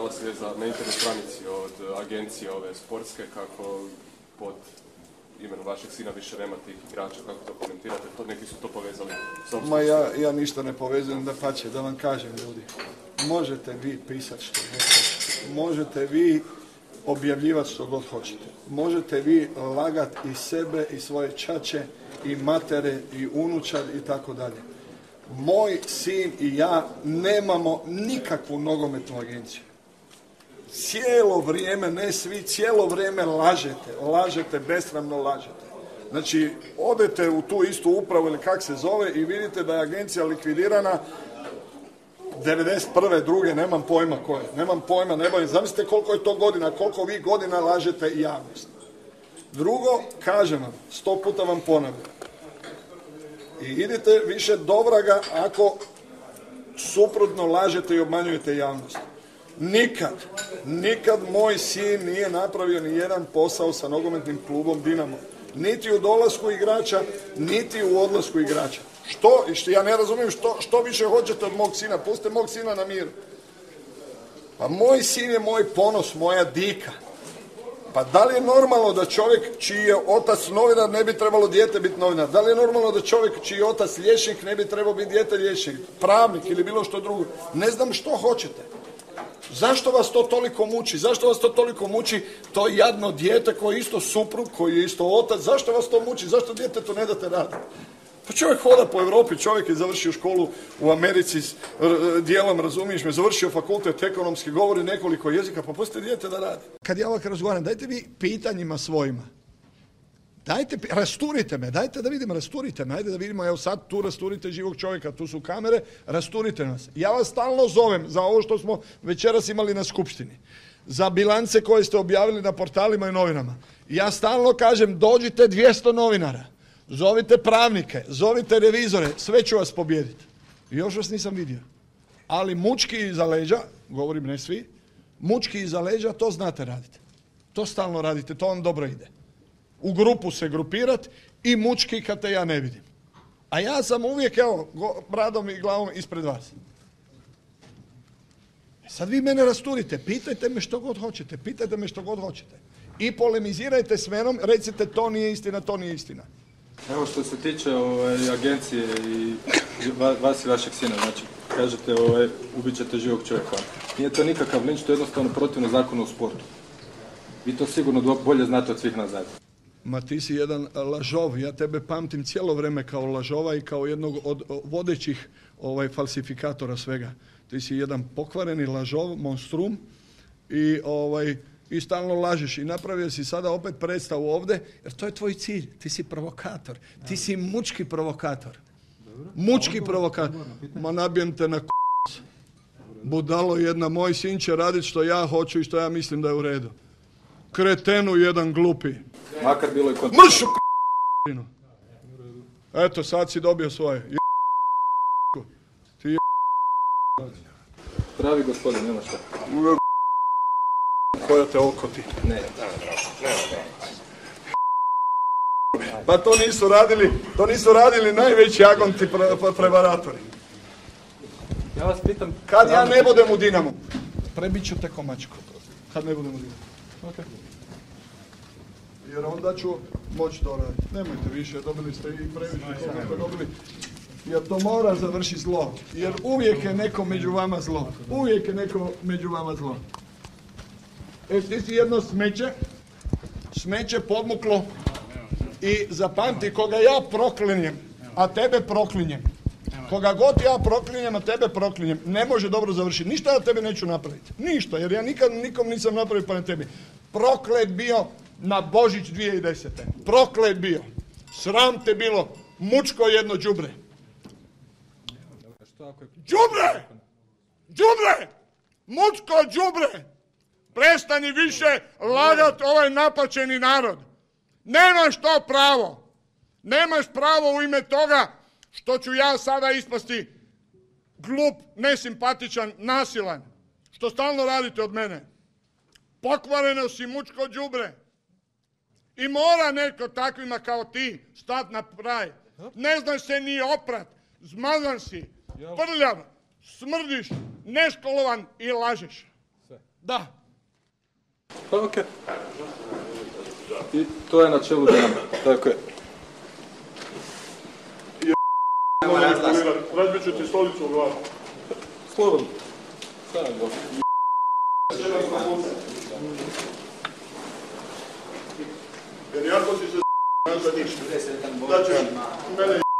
pojavila se na internet stranici od agencije ove sportske kako pod imenom vašeg sina više nema tih igrača, kako to komentirate, neki su to povezali. Ma ja ništa ne povezujem, da pače, da vam kažem ljudi, možete vi pisati što god hoćete, možete vi objavljivati što god hoćete, možete vi lagati i sebe i svoje čače i matere i unučad i tako dalje. Moj sin i ja nemamo nikakvu nogometnu agenciju. Cijelo vrijeme, ne svi, cijelo vrijeme lažete, besramno lažete. Znači, odete u tu istu upravu ili kak se zove i vidite da je agencija likvidirana 91. druge, nemam pojma koje, nemam pojma, ne bavim. Zamislite koliko je to godina, koliko vi godina lažete javnost. Drugo, kažem vam, 100 puta vam ponavljam. I idite više do vraga ako suprotno lažete i obmanjujete javnost. Nikad moj sin nije napravio ni jedan posao sa nogometnim klubom Dinamo. Niti u dolasku igrača, niti u odlasku igrača. Ja ne razumijem što više hoćete od mog sina. Pustite mog sina na miru. Pa moj sin je moj ponos, moja dika. Pa da li je normalno da čovjek čiji je otac novinar ne bi trebalo dijete biti novinar? Da li je normalno da čovjek čiji je otac liječnik ne bi trebalo biti dijete liječnik? Pravnik ili bilo što drugo? Ne znam što hoćete. Zašto vas to toliko muči? Zašto vas to toliko muči to jadno dijete koji je isto suprug, koji je isto otac? Zašto vas to muči? Zašto djetetu ne date raditi? Pa čovjek hoda po Europi, čovjek je završio školu u Americi, dijelom razumiješ me, završio fakultet ekonomski, govori nekoliko jezika, pa pustite dijete da radi. Kad ja ovak razgovaram, dajte vi pitanjima svojima. Rasturite me, dajte da vidim, rasturite me, ajde da vidimo, evo sad tu rasturite živog čovjeka, tu su kamere, rasturite nas. Ja vas stalno zovem za ovo što smo večeras imali na skupštini, za bilance koje ste objavili na portalima i novinama. Ja stalno kažem, dođite 200 novinara, zovite pravnike, zovite revizore, sve ću vas pobijediti. I još vas nisam vidio. Ali mučki iza leđa, govorim ne svi, mučki iza leđa, to znate raditi. To stalno radite, to vam dobro ide. U grupu se grupirat i mučki kad te ja ne vidim. A ja sam uvijek, evo, bradom i glavom ispred vas. Sad vi mene rasturite, pitajte me što god hoćete. I polemizirajte s menom, recite to nije istina, to nije istina. Evo što se tiče agencije i vas i vašeg sina, znači kažete ubit ćete živog čovjeka. Nije to nikakav linč, to je jednostavno protivno zakonu o sportu. Vi to sigurno bolje znate od svih nas zajedno. Ma ti si jedan lažov, ja tebe pamtim cijelo vrijeme kao lažova i kao jednog od vodećih falsifikatora svega. Ti si jedan pokvareni lažov, monstrum i stalno lažeš i napravio si sada opet predstavu ovdje, jer to je tvoj cilj, ti si provokator, ti si mučki provokator. Mučki provokator. Ma nabijem te na budalo jedna, moj sin će raditi što ja hoću i što ja mislim da je u redu. Kretenu jedan glupi. Makar bilo i mršu eto, sad si dobio svoje. Ti je pravi gospodin, nema šta. Koja te okoti. Ne. Pa to nisu radili najveći agonti prevaratori. Ja vas pitam... Kad ja ne budem u Dinamu, prebit ću te komačku. Kad ne budem u Dinamu. Okay. Jer onda ću moći to raditi. Nemojte više, dobili ste i previše koliko dobili. Jer to mora završiti zlo. Jer uvijek je neko među vama zlo. Ti si jedno smeće podmuklo i zapamti, koga ja proklinjem, a tebe proklinjem. Koga god ja proklinjem, a tebe proklinjem, ne može dobro završiti. Ništa ja tebe neću napraviti. Ništa, jer ja nikad nikom nisam napravio pa na tebi. Proklet bio na Božić 2010. Proklet bio. Sram te bilo. Mučko jedno đubre. Đubre! Mučko đubre! Prestani više lagat ovaj napačeni narod. Nemaš to pravo. Nemaš pravo u ime toga što ću ja sada ispasti glup, nesimpatičan, nasilan. Što stalno radite od mene. Pokvareno si mučko đubre. I mora neko takvima kao ti stat na kraj. Ne znaš se ni oprat. Zmazan si. Prljav. Smrdiš. Neškolovan i lažeš. sve. Da. Pa okej. I to je na čelu Dinama. Tako je. Razbit ću ti stolicu u glavu. Slobodno. Jer jako si se ništa. Da ćeš mene